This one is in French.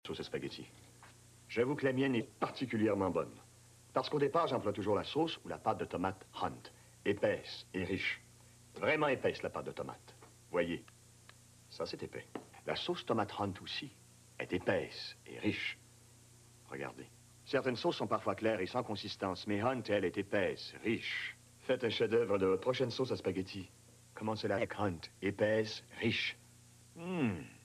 sauce à spaghetti. J'avoue que la mienne est particulièrement bonne. Parce qu'au départ, j'emploie toujours la sauce ou la pâte de tomate Hunt. Épaisse et riche. Vraiment épaisse, la pâte de tomate. Voyez, ça, c'est épais. La sauce tomate Hunt aussi est épaisse et riche. Regardez. Certaines sauces sont parfois claires et sans consistance, mais Hunt, elle, est épaisse, riche. Faites un chef-d'œuvre de votre prochaine sauce à spaghetti. Commencez-la avec Hunt, épaisse, riche.